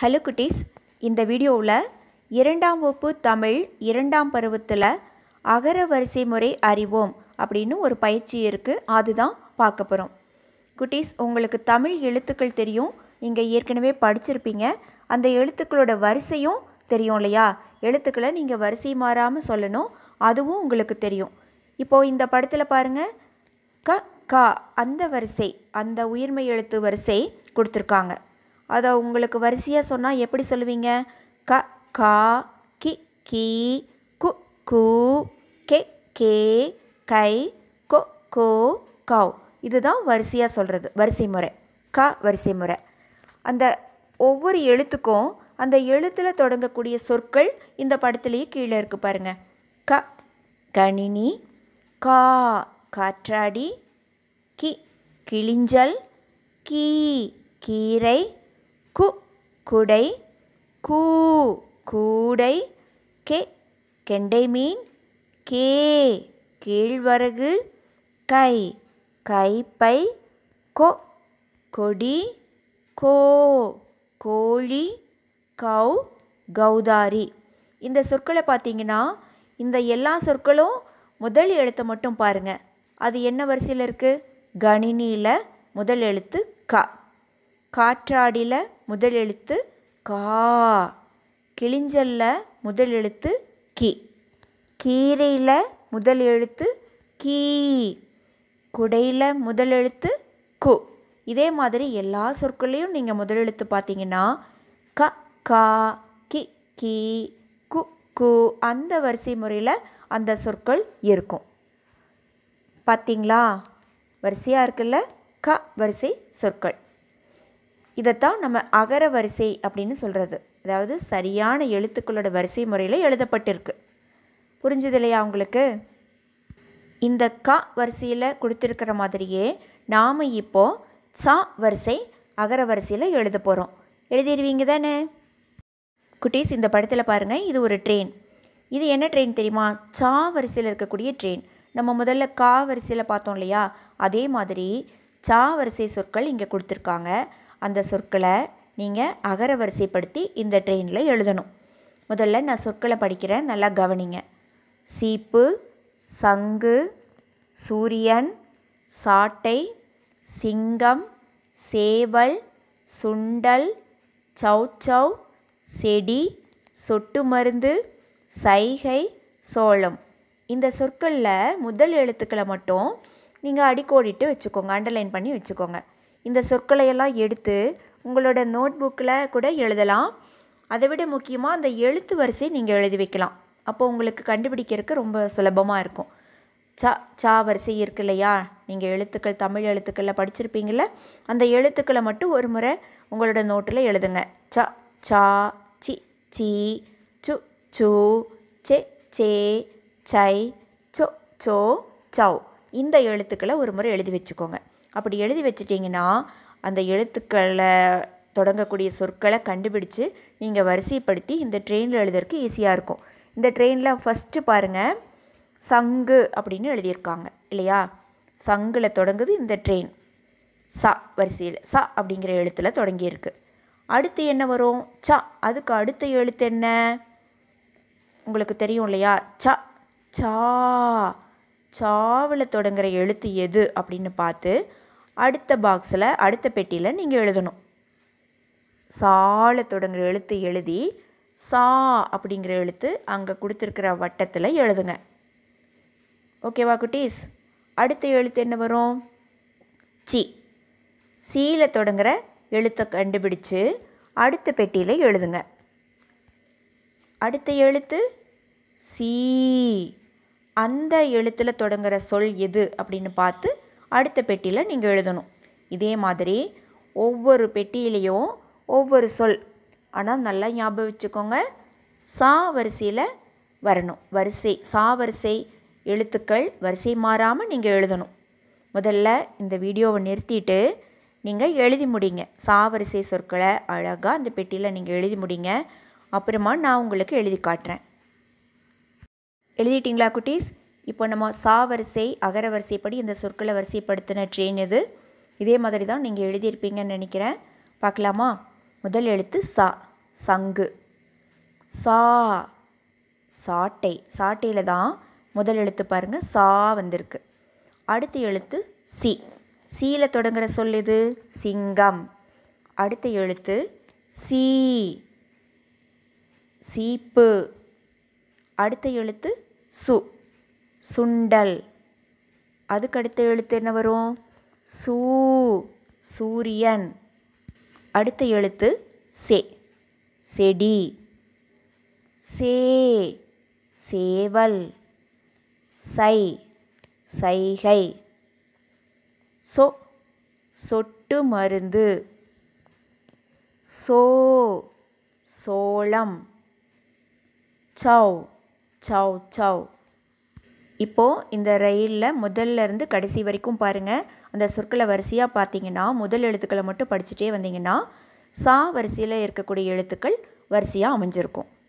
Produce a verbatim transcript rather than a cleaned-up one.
Hello குட்டீஸ், இந்த வீடியோவில் இரண்டாம் வகுப்பு தமிழ் இரண்டாம் பருவத்தில் அகர வரிசை முறை அறிவோம் அப்படின்னு ஒரு பயிற்சி இருக்குது. அதுதான் பார்க்க போகிறோம். குட்டீஸ், உங்களுக்கு தமிழ் எழுத்துக்கள் தெரியும், நீங்கள் ஏற்கனவே படிச்சிருப்பீங்க. அந்த எழுத்துக்களோட வரிசையும் தெரியும் இல்லையா? எழுத்துக்களை நீங்கள் வரிசை மாறாமல் சொல்லணும், அதுவும் உங்களுக்கு தெரியும். இப்போது இந்த படத்தில் பாருங்கள், க கா அந்த வரிசை, அந்த உயிர்மெய் எழுத்து வரிசை கொடுத்துருக்காங்க. அதை உங்களுக்கு வரிசையாக சொன்னால் எப்படி சொல்லுவீங்க? க கா கி கி கு கு கே கே கை கொ கோ கவ். இதுதான் வரிசையாக சொல்கிறது, வரிசை முறை, க வரிசை முறை. அந்த ஒவ்வொரு எழுத்துக்கும் அந்த எழுத்தில் தொடங்கக்கூடிய சொற்கள் இந்த படத்துலேயே கீழே இருக்குது பாருங்கள். க கணினி, கா காற்றாடி, கி கிளிஞ்சல், கீ கீரை, கு குடை, கூ கூடை, கே கெண்டை மீன், கே கேழ்வரகு, கை கைப்பை, கொ கொடி, கோ கோழி, கவ் கௌதாரி. இந்த சொற்களை பார்த்தீங்கன்னா, இந்த எல்லா சொற்களும் முதல் எழுத்தை மட்டும் பாருங்கள். அது என்ன வரிசையில் இருக்குது? கணினியில் முதல் எழுத்து க, காற்றாடியில் முதல் எழுத்து கா, கிளிஞ்சலில் முதல் எழுத்து கி, கீரையில் முதல் எழுத்து கீ, குடையில் முதல் எழுத்து கு. இதே மாதிரி எல்லா சொற்களையும் நீங்கள் முதல் எழுத்து பார்த்தீங்கன்னா க கா கி கி கு கு அந்த வரிசை முறையில் அந்த சொற்கள் இருக்கும். பார்த்தீங்களா? வரிசையாக இருக்குல்ல, க வரிசை சொற்கள். இதைத்தான் நம்ம அகர வரிசை அப்படின்னு சொல்கிறது. அதாவது சரியான எழுத்துக்களோட வரிசை முறையில் எழுதப்பட்டிருக்கு. புரிஞ்சது இல்லையா உங்களுக்கு? இந்த க வரிசையில் கொடுத்துருக்கிற மாதிரியே நாம் இப்போது சா வரிசை அகர வரிசையில் எழுத போகிறோம். எழுதிடுவீங்க தானே குட்டீஸ்? இந்த படத்தில் பாருங்கள், இது ஒரு ட்ரெயின். இது என்ன ட்ரெயின் தெரியுமா? சா வரிசையில் இருக்கக்கூடிய ட்ரெயின். நம்ம முதல்ல கா வரிசையில் பார்த்தோம் இல்லையா? அதே மாதிரி சா வரிசை சொற்கள் இங்கே கொடுத்துருக்காங்க. அந்த சொற்களை நீங்கள் அகர வரிசைப்படுத்தி இந்த ட்ரெயினில் எழுதணும். முதல்ல நான் சொற்களை படிக்கிறேன், நல்லா கவனிங்க. சீப்பு, சங்கு, சூரியன், சாட்டை, சிங்கம், சேவல், சுண்டல், சௌச்சௌ, செடி, சொட்டு மருந்து, சைகை, சோளம். இந்த சொற்களில் முதல் எழுத்துக்களை மட்டும் நீங்கள் அடிக்கோடிட்டு வச்சுக்கோங்க, அண்டர்லைன் பண்ணி வச்சுக்கோங்க. இந்த சொற்களையெல்லாம் எடுத்து உங்களோட நோட் புக்கில் கூட எழுதலாம். அதை விட முக்கியமாக அந்த எழுத்து வரிசை நீங்கள் எழுதி வைக்கலாம். அப்போ உங்களுக்கு கண்டுபிடிக்கிறதுக்கு ரொம்ப சுலபமாக இருக்கும். சா சா வரிசை இருக்கு இல்லையா? நீங்கள் எழுத்துக்கள் தமிழ் எழுத்துக்களில் படிச்சிருப்பீங்கள, அந்த எழுத்துக்களை மட்டும் ஒரு முறை உங்களோட நோட்டில் எழுதுங்க. ச சா சி சி சு சு செ சே சை சோ சோ சௌ. இந்த எழுத்துக்களை ஒரு முறை எழுதி வச்சுக்கோங்க. அப்படி எழுதி வச்சிட்டிங்கன்னா அந்த எழுத்துக்களை தொடங்கக்கூடிய சொற்களை கண்டுபிடிச்சு நீங்கள் வரிசைப்படுத்தி இந்த ட்ரெயினில் எழுதுறதுக்கு ஈஸியாக இருக்கும். இந்த ட்ரெயினில் ஃபஸ்ட்டு பாருங்கள், சங்கு அப்படின்னு எழுதியிருக்காங்க இல்லையா? சங்கில் தொடங்குது இந்த ட்ரெயின். ச வரிசையில் ச அப்படிங்கிற எழுத்தில் தொடங்கியிருக்கு. அடுத்து என்ன வரும்? ச. அதுக்கு அடுத்த எழுத்து என்ன உங்களுக்கு தெரியும் இல்லையா? ச சா. சாவில் தொடங்குகிற எழுத்து எது அப்படின்னு பார்த்து அடுத்த பாக்ஸில், அடுத்த பெட்டியில் நீங்கள் எழுதணும். சால தொடங்குகிற எழுத்து எழுதி சா அப்படிங்கிற எழுத்து அங்கே கொடுத்துருக்கிற வட்டத்தில் எழுதுங்க. ஓகேவா குட்டீஸ்? அடுத்த எழுத்து என்ன வரும்? சி. சீல தொடங்குகிற எழுத்தை கண்டுபிடிச்சு அடுத்த பெட்டியில் எழுதுங்க. அடுத்த எழுத்து சி. அந்த எழுத்தில் தொடங்குகிற சொல் எது அப்படின்னு பார்த்து அடுத்த பெட்டியில் நீங்கள் எழுதணும். இதே மாதிரி ஒவ்வொரு பெட்டியிலையும் ஒவ்வொரு சொல். ஆனால் நல்லா ஞாபகம் வச்சுக்கோங்க, சா வரிசையில் வரணும். வரிசை சா வரிசை எழுத்துக்கள் வரிசை மாறாமல் நீங்கள் எழுதணும். முதல்ல இந்த வீடியோவை நிறுத்திட்டு நீங்கள் எழுதி முடிங்க. சா வரிசை சொற்களை அழகாக அந்த பெட்டியில் நீங்கள் எழுதி முடிங்க. அப்புறமா நான் உங்களுக்கு எழுதி காட்டுறேன். எழுதிட்டிங்களா குட்டீஸ்? இப்போ நம்ம சா வரிசை அகர வரிசைப்படி இந்த சொற்களை வரிசைப்படுத்தின ட்ரெயின் இது. இதே மாதிரி தான் நீங்கள் எழுதியிருப்பீங்கன்னு நினைக்கிறேன். பார்க்கலாமா? முதல் எழுத்து சா. சங்கு. சா சாட்டை. சாட்டையில் தான் முதல் எழுத்து பாருங்கள் சா வந்திருக்கு. அடுத்த எழுத்து சி. சீல தொடங்குகிற சொல் எது? சிங்கம். அடுத்த எழுத்து சீ. சீப்பு. அடுத்த எழுத்து சு. சுண்டல். அதுக்கு அடுத்த எழுத்து என்ன வரும்? சூ. சூரியன். அடுத்த எழுத்து சே. செடி. சே. சேவல். சை. சைகை. சொ. சொட்டு மருந்து. சோ. சோளம். சௌ. சௌ சௌ. இப்போது இந்த ரயிலில் முதல்ல இருந்து கடைசி வரைக்கும் பாருங்கள். அந்த சொற்களை வரிசையாக பார்த்தீங்கன்னா முதல் எழுத்துக்களை மட்டும் படிச்சுட்டே வந்தீங்கன்னா சா வரிசையில் இருக்கக்கூடிய எழுத்துக்கள் வரிசையாக அமைஞ்சிருக்கும்.